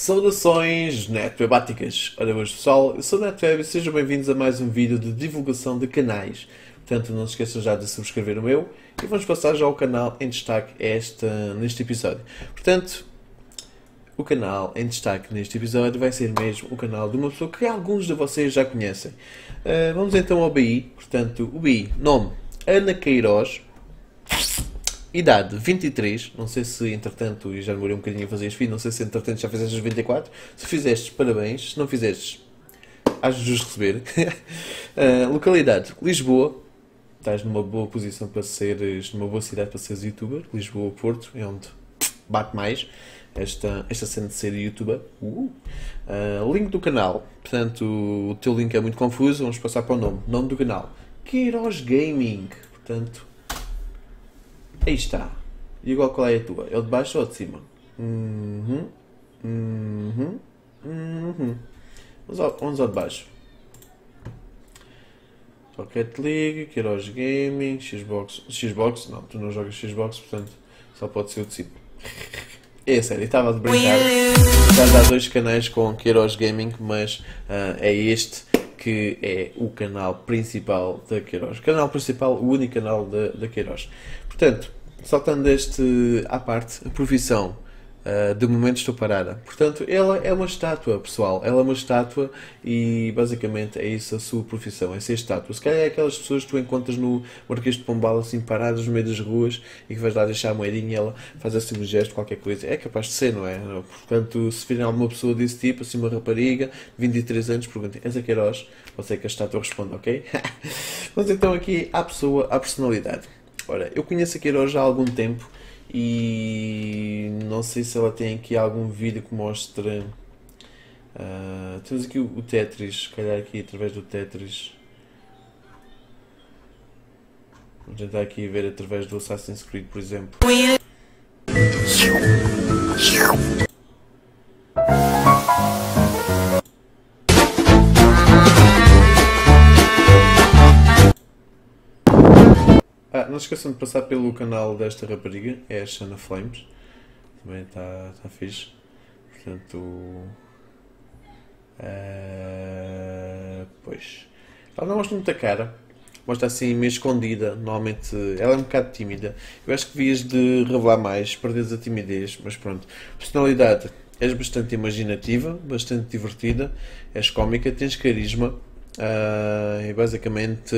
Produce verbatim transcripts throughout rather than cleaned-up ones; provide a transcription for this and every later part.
Saudações netwebáticas! Ora boas pessoal, eu sou o NetWeb e sejam bem-vindos a mais um vídeo de divulgação de canais. Portanto, não se esqueçam já de subscrever o meu e vamos passar já ao canal em destaque esta, neste episódio. Portanto, o canal em destaque neste episódio vai ser mesmo o canal de uma pessoa que alguns de vocês já conhecem. Uh, vamos então ao B I. Portanto, o B I, nome Ana Queiroz. Idade vinte e três, não sei se entretanto, e já demorei um bocadinho a fazer este vídeo, não sei se entretanto já fizeste os vinte e quatro, se fizestes, parabéns, se não fizestes, has de os receber. uh, localidade, Lisboa, estás numa boa posição para seres, numa boa cidade para seres youtuber, Lisboa, Porto, é onde bate mais esta, esta cena de ser youtuber. Uh. Uh, link do canal, portanto o teu link é muito confuso, vamos passar para o nome, nome do canal, Queiroz Gaming, portanto... Aí está. E igual qual é a tua? É o de baixo ou de cima? Uhum. Uhum. Uhum. Vamos ao, vamos ao de baixo. Rocket League, Queiroz Gaming, Xbox. Xbox? Não, tu não jogas Xbox, portanto só pode ser o de cima. É sério, estava a brincar. Já há dois canais com Queiroz Gaming, mas uh, é este que é o canal principal da Queiroz. O canal principal, o único canal da, da Queiroz. Portanto, saltando este à parte, a profissão, uh, de momento estou parada. Portanto, ela é uma estátua, pessoal. Ela é uma estátua e basicamente é isso a sua profissão, é ser estátua. Se calhar é aquelas pessoas que tu encontras no Marquês de Pombal, assim, paradas no meio das ruas e que vais lá deixar a moedinha e ela faz assim um gesto, qualquer coisa. É capaz de ser, não é? Portanto, se virem alguma pessoa desse tipo, assim, uma rapariga, de vinte e três anos, perguntem, és a Queiroz? Pode ser que a estátua responda, ok? Vamos então aqui à pessoa, à personalidade. Ora, eu conheço a Queiroz já há algum tempo e não sei se ela tem aqui algum vídeo que mostre. Uh, temos aqui o, o Tetris, se calhar aqui através do Tetris. Vamos tentar aqui ver através do Assassin's Creed, por exemplo. Ah, não se esqueçam de passar pelo canal desta rapariga, é a Shana Flames, também está tá fixe, portanto, uh, pois, ela não mostra muita cara, mostra assim meio escondida, normalmente, ela é um bocado tímida, eu acho que devias de revelar mais, perderes a timidez, mas pronto, personalidade, és bastante imaginativa, bastante divertida, és cómica, tens carisma, uh, e basicamente...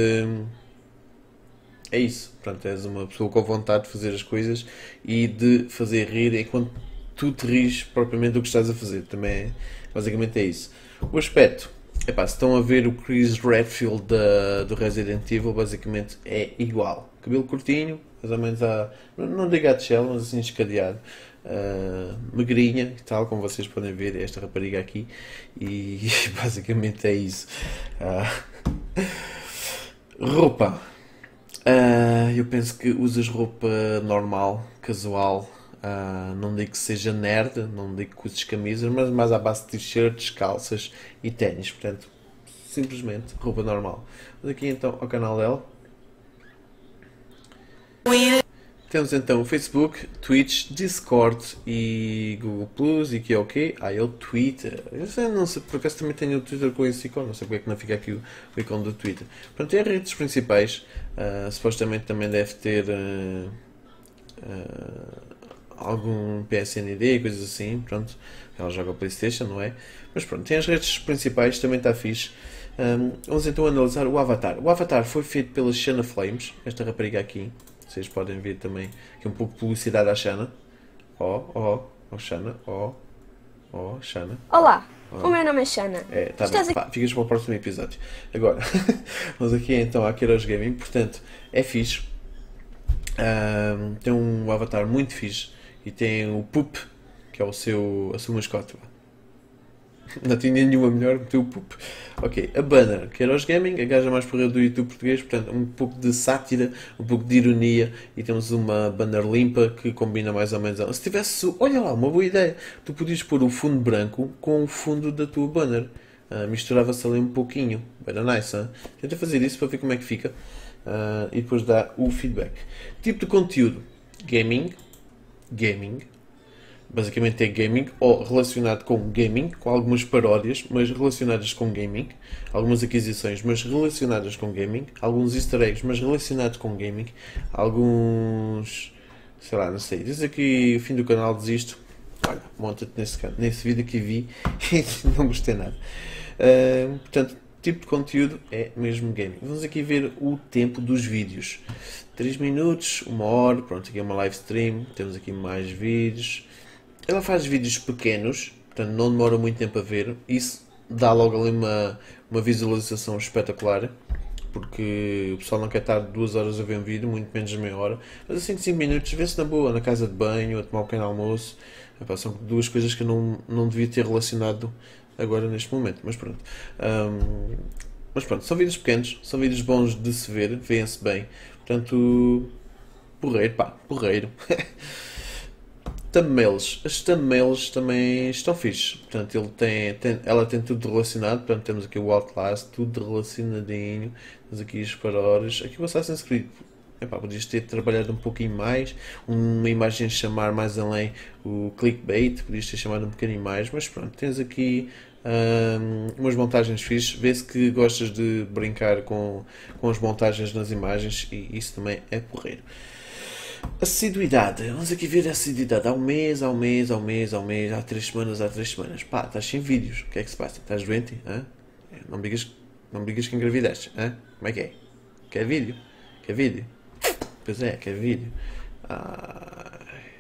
É isso, pronto, és uma pessoa com vontade de fazer as coisas e de fazer rir enquanto tu te rires propriamente do que estás a fazer, também é, basicamente é isso. O aspecto, epá, se estão a ver o Chris Redfield da, do Resident Evil, basicamente é igual, cabelo curtinho, mais ou menos a, não digo a shell, mas assim escadeado, uh, magrinha e tal, como vocês podem ver, esta rapariga aqui, e basicamente é isso. Uh, roupa. Uh, eu penso que usas roupa normal, casual, uh, não digo que seja nerd, não digo que uses camisas, mas mais à base de t-shirts, calças e ténis, portanto, simplesmente roupa normal. Vamos aqui então ao canal dela. Temos então o Facebook, Twitch, Discord e Google Plus e que é o quê? Ah, é o Twitter. Eu sei, não sei, por acaso também tenho o Twitter com esse ícone, não sei porque é que não fica aqui o, o ícone do Twitter. Portanto, é as redes principais, uh, supostamente também deve ter uh, uh, algum P S N D, coisas assim, pronto. Ela joga PlayStation, não é? Mas pronto, tem as redes principais, também está fixe. Um, vamos então analisar o Avatar. O Avatar foi feito pela Shana Flames, esta rapariga aqui. Vocês podem ver também aqui um pouco de publicidade à Shana. Ó, ó, ó, Shana, ó, ó, Shana. Olá, oh. O meu nome é Shana. É, tá bem, pá, ficas para o próximo episódio. Agora, vamos aqui então à Queiroz Gaming, portanto, é fixe. Um, tem um avatar muito fixe e tem o Poop, que é o seu, a sua mascote. Não tinha nenhuma melhor, meteu o Poop. Ok, a banner, Queiroz Gaming, a gaja mais porra do YouTube português, portanto, um pouco de sátira, um pouco de ironia, e temos uma banner limpa que combina mais ou menos. Se tivesse, olha lá, uma boa ideia, tu podias pôr o fundo branco com o fundo da tua banner, uh, misturava-se ali um pouquinho, era nice, hein? Tenta fazer isso para ver como é que fica, uh, e depois dá o feedback. Tipo de conteúdo, gaming, gaming, basicamente é gaming, ou relacionado com gaming, com algumas paródias, mas relacionadas com gaming, algumas aquisições, mas relacionadas com gaming, alguns easter eggs, mas relacionados com gaming, alguns, sei lá, não sei, diz aqui o fim do canal, desisto, olha, monta-te nesse, nesse vídeo que vi e não gostei nada. Uh, portanto, tipo de conteúdo é mesmo gaming. Vamos aqui ver o tempo dos vídeos. três minutos, uma hora, pronto, aqui é uma live stream, temos aqui mais vídeos. Ela faz vídeos pequenos, portanto não demora muito tempo a ver. Isso dá logo ali uma, uma visualização espetacular, porque o pessoal não quer estar duas horas a ver um vídeo, muito menos meia hora. Mas assim de cinco minutos, vê-se na boa, na casa de banho, a tomar um pequeno almoço. Epá, são duas coisas que eu não, não devia ter relacionado agora neste momento, mas pronto. Um, mas pronto, são vídeos pequenos, são vídeos bons de se ver, veem-se bem. Portanto, porreiro, pá, porreiro. Thumbnails. As thumbnails também estão fixe. Portanto, ele tem, tem, ela tem tudo relacionado. Portanto, temos aqui o Outlast, tudo relacionadinho. Temos aqui as paródias. Aqui o Assassin's Creed. Epá, podias ter trabalhado um pouquinho mais. Uma imagem chamar mais além o clickbait. Podias ter chamado um bocadinho mais. Mas pronto, tens aqui um, umas montagens fixes. Vê-se que gostas de brincar com, com as montagens nas imagens. E isso também é porreiro. Assiduidade, vamos aqui ver a assiduidade. Há um mês, há um mês, há um mês, há um mês, há três semanas, há três semanas. Pá, estás sem vídeos. O que é que se passa? Estás doente? Hã? Não me digas, não me digas que engravidaste. Hã? Como é que é? Quer vídeo? Quer vídeo? Pois é, quer vídeo. Ai.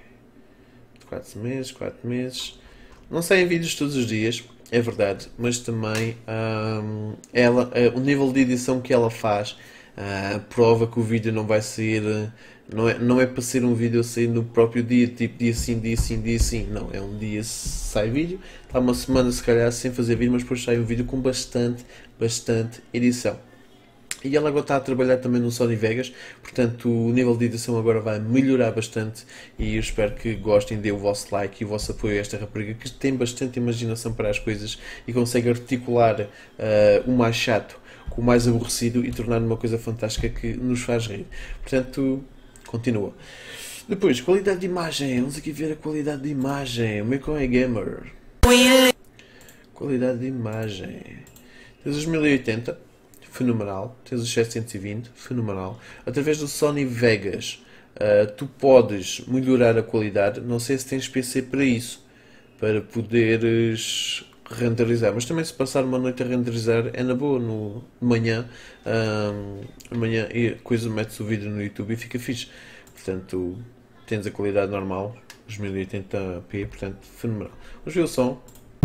Quatro meses, quatro meses. Não saem vídeos todos os dias, é verdade. Mas também hum, ela, o nível de edição que ela faz uh, prova que o vídeo não vai sair. Não é, não é para ser um vídeo a sair no próprio dia, tipo dia sim, dia sim, dia sim. Não, é um dia sai vídeo, está uma semana se calhar sem fazer vídeo, mas depois sai um vídeo com bastante, bastante edição. E ela agora está a trabalhar também no Sony Vegas, portanto o nível de edição agora vai melhorar bastante e eu espero que gostem, dê o vosso like e o vosso apoio a esta rapariga que tem bastante imaginação para as coisas e consegue articular uh, o mais chato com o mais aborrecido e tornar uma coisa fantástica que nos faz rir. Portanto, continua. Depois, qualidade de imagem. Vamos aqui ver a qualidade de imagem. O meu cão é gamer. Qualidade de imagem. Tens os mil e oitenta, fenomenal. Tens os setecentos e vinte, fenomenal. Através do Sony Vegas, uh, tu podes melhorar a qualidade. Não sei se tens P C para isso, para poderes renderizar, mas também se passar uma noite a renderizar é na boa, no de manhã, um, amanhã e coisa, metes o vídeo no YouTube e fica fixe. Portanto, tens a qualidade normal, os mil e oitenta p, portanto, fenomenal. Vamos ver o som.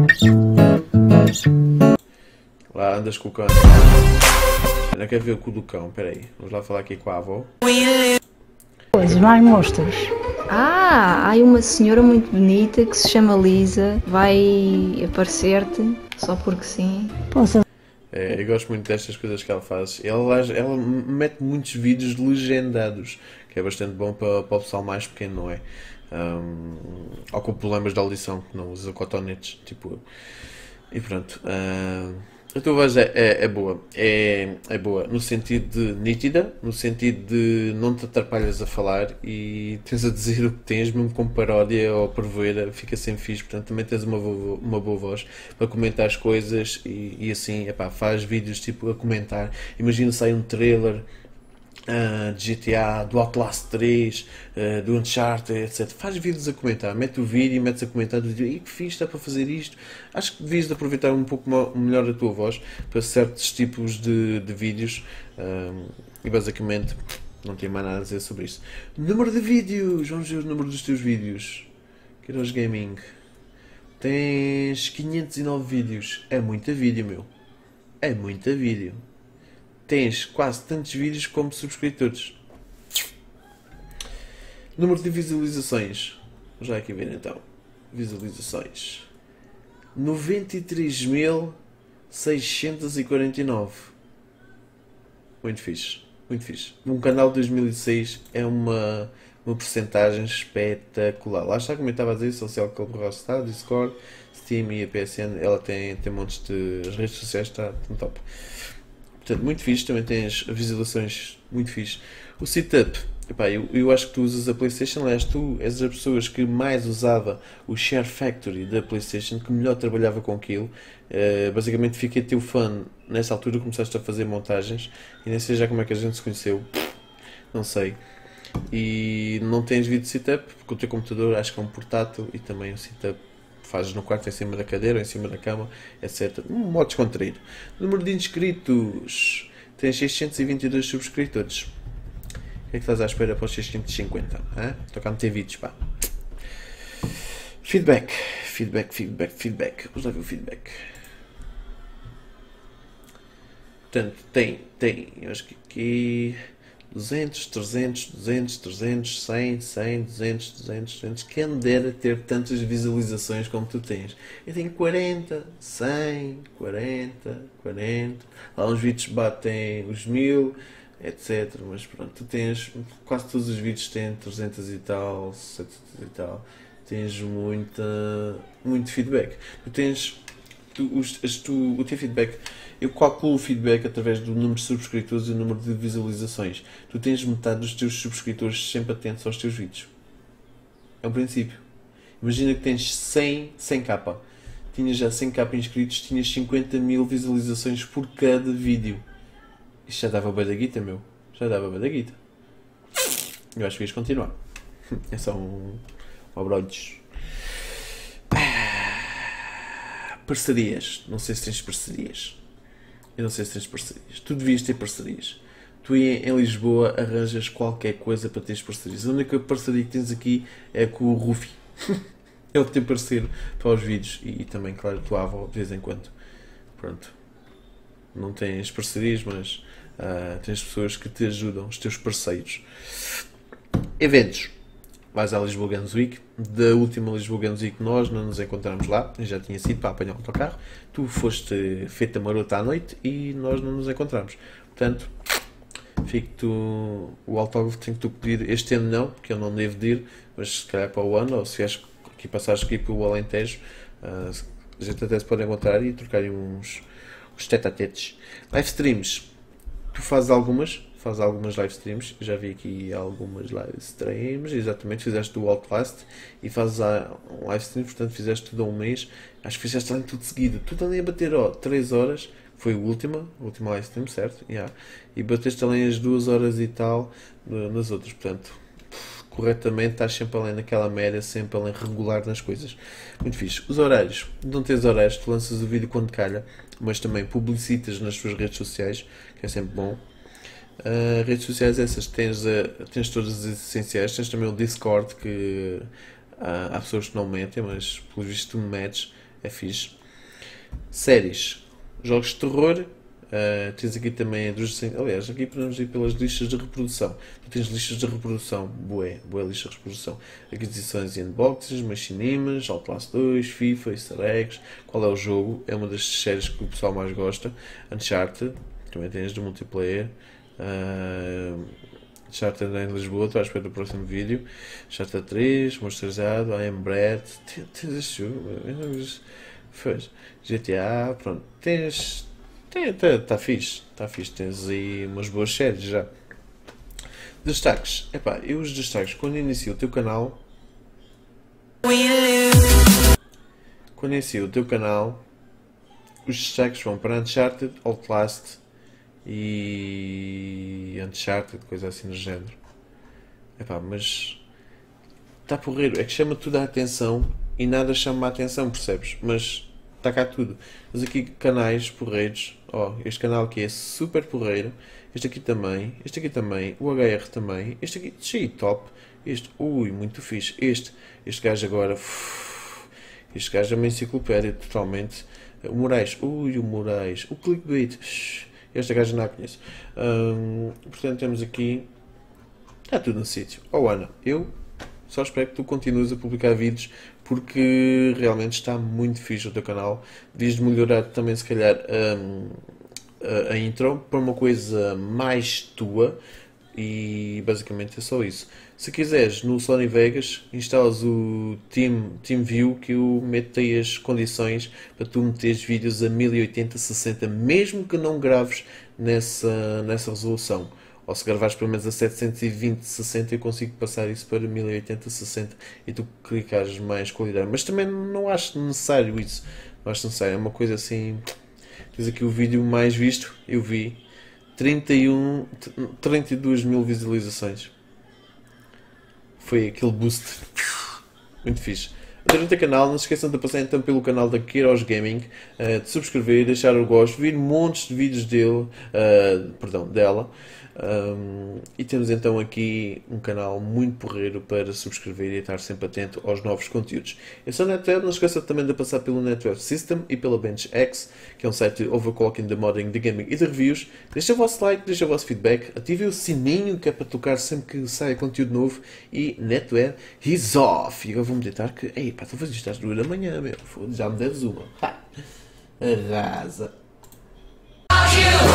Lá andas com o cão. Ainda quer ver o cu do cão, espera aí. Vamos lá falar aqui com a avó. Pois, vai mostras. Ah, há uma senhora muito bonita que se chama Lisa, vai aparecer-te, só porque sim. Posso. É, eu gosto muito destas coisas que ela faz. Ela, ela mete muitos vídeos legendados, que é bastante bom para, para o pessoal mais pequeno, não é? Um, ou com problemas de audição, que não usa cotonetes, tipo eu. E pronto. Uh, a tua voz é, é, é boa. É, é boa no sentido de nítida, no sentido de não te atrapalhas a falar e tens a dizer o que tens, mesmo com paródia ou prevoeira, fica sempre fixe. Portanto, também tens uma boa, uma boa voz para comentar as coisas e, e assim, epá, faz vídeos tipo a comentar. Imagina sai um trailer Uh, de G T A, do Outlast três, uh, do Uncharted, etcétera. Faz vídeos a comentar, mete o vídeo e metes a comentar do vídeo, e que fixe, está para fazer isto. Acho que devias de aproveitar um pouco melhor a tua voz para certos tipos de, de vídeos uh, e basicamente não tenho mais nada a dizer sobre isso. Número de vídeos, vamos ver o número dos teus vídeos. Queiroz Gaming, tens quinhentos e nove vídeos, é muita vídeo, meu, é muita vídeo. Tens quase tantos vídeos como subscritores. Número de visualizações. Vamos já aqui ver então. Visualizações. noventa e três mil seiscentos e quarenta e nove. Muito fixe. Muito fixe. Um canal de dois mil e seis é uma, uma porcentagem espetacular. Lá está, como eu estava a dizer, Social Club Rockstar, Discord, Steam e a P S N. Ela tem, tem montes de... As redes sociais está tão top. Portanto, muito fixe, também tens visualizações muito fixe. O setup epá, eu, eu acho que tu usas a PlayStation, aliás, tu és das pessoas que mais usava o Share Factory da PlayStation, que melhor trabalhava com aquilo. Uh, basicamente fiquei teu fã nessa altura, começaste a fazer montagens e nem sei já como é que a gente se conheceu, não sei. E não tens vídeo setup, porque o teu computador acho que é um portátil e também o setup fazes no quarto, em cima da cadeira, em cima da cama, etcétera. Um modo descontraído. Número de inscritos: tens seiscentos e vinte e dois subscritores. O que é que estás à espera para os seiscentos e cinquenta? Toca a meter vídeos, pá. Feedback, feedback, feedback, feedback. Vamos lá ver o feedback. Portanto, tem, tem, eu acho que aqui duzentos, trezentos, duzentos, trezentos, cem, cem, duzentos, duzentos, duzentos. Quem dera ter tantas visualizações como tu tens. Eu tenho quarenta, cem, quarenta, quarenta. Lá uns vídeos batem os mil, etcétera. Mas pronto, tu tens, quase todos os vídeos têm trezentos e tal, setecentos e tal. Tens muita, muito feedback. Tu tens, tu, os, as, tu, o teu feedback, eu calculo o feedback através do número de subscritores e o número de visualizações. Tu tens metade dos teus subscritores sempre atentos aos teus vídeos. É um princípio. Imagina que tens cem, cem k. Tinhas já cem k inscritos, tinhas cinquenta mil visualizações por cada vídeo. Isto já dava bem da guita, meu. Já dava bem da guita. Eu acho que ias continuar. É só um... Abrolhos. Parcerias. Não sei se tens parcerias. Eu não sei se tens parcerias. Tu devias ter parcerias. Tu em, em Lisboa arranjas qualquer coisa para teres parcerias. A única parceria que tens aqui é com o Rufi. É o teu parceiro para os vídeos. E, e também, claro, a tua avó de vez em quando. Pronto. Não tens parcerias, mas uh, tens pessoas que te ajudam. Os teus parceiros. Eventos. Vais à Lisboa Games Week. Da última Lisboa Games Week nós não nos encontramos lá. Eu já tinha sido para apanhar o autocarro. Tu foste feita marota à noite e nós não nos encontramos. Portanto, fico tu, o autógrafo tem que tu pedir este ano não, porque eu não devo de ir, mas se calhar para o ano, ou se vieres aqui passares aqui para o Alentejo, uh, a gente até se pode encontrar e trocar uns, uns tete-a-tetes. Live streams. Tu fazes algumas? Faz algumas live streams, já vi aqui algumas live streams, exatamente, fizeste do Outlast e fazes um live stream, portanto fizeste tudo há um mês, acho que fizeste ali tudo seguido, tudo ali a bater ó, três horas, foi a última, a última live stream, certo? Yeah. E bateste além as duas horas e tal nas outras, portanto, corretamente estás sempre além naquela média, sempre além regular nas coisas, muito fixe. Os horários, não tens horários, tu lanças o vídeo quando calha, mas também publicitas nas tuas redes sociais, que é sempre bom. Uh, redes sociais essas tens, uh, tens todas as essenciais, tens também o Discord que uh, há pessoas que não metem, mas pelo visto tu me metes, é fixe. Séries, jogos de terror, uh, tens aqui também, aliás, aqui podemos ir pelas listas de reprodução. Tu tens listas de reprodução, bué, bué lista de reprodução, aquisições e unboxings, machinimas, Outlast dois, FIFA, Easter eggs, qual é o jogo, é uma das séries que o pessoal mais gosta, Uncharted, também tens do multiplayer. Uh, Charter em Lisboa, estou à espera do próximo vídeo. Charter três, Monsterizado, I Am Bread. Tens este jogo, fez G T A, pronto. Tens. Está fixe, está fixe. Tens aí umas boas séries já. Destaques, epá, eu os destaques quando inicio o teu canal. Quando inicio o teu canal, os destaques vão para Uncharted, Outlast e Uncharted, coisa assim do género. Epá, mas está porreiro, é que chama tudo a atenção e nada chama a atenção, percebes? Mas está cá tudo. Mas aqui canais porreiros, ó, este canal aqui é super porreiro, este aqui também, este aqui também, o H R também, este aqui, cheio top, este, ui, muito fixe, este, este gajo agora, uf, este gajo é uma enciclopédia totalmente, o Moraes, ui, o Moraes, o Clickbait, esta gaja não a conheço. Hum, portanto, temos aqui. Está tudo no sítio. Oh Ana, eu só espero que tu continues a publicar vídeos porque realmente está muito fixe o teu canal. Devias melhorar também, se calhar, hum, a, a intro para uma coisa mais tua. E basicamente é só isso. Se quiseres, no Sony Vegas, instalas o Team, TeamView, que eu meto aí as condições para tu meteres vídeos a mil e oitenta, sessenta, mesmo que não graves nessa, nessa resolução. Ou se gravares pelo menos a setecentos e vinte, sessenta, eu consigo passar isso para mil e oitenta, sessenta e tu clicares mais qualidade. Mas também não acho necessário isso. Não acho necessário. É uma coisa assim... Diz aqui o vídeo mais visto. Eu vi trinta e um, trinta e duas mil visualizações. Foi aquele boost. Muito fixe. Adorem o canal, não se esqueçam de passar então pelo canal da Queiroz Gaming, uh, de subscrever, deixar o gosto, vir montes de vídeos dele, uh, perdão, dela. Um, e temos então aqui um canal muito porreiro para subscrever e estar sempre atento aos novos conteúdos. Eu sou o NetWeb, não se esqueça também de passar pelo NetWeb System e pela BenchX, que é um site de overclocking, de modding, de gaming e de reviews. Deixa o vosso like, deixa o vosso feedback, ative o sininho que é para tocar sempre que saia conteúdo novo e NetWeb is off. E agora vou-me deitar que, ei pá, estou a fazer isto às duas da manhã, meu, já me deves uma. Ha! Arrasa.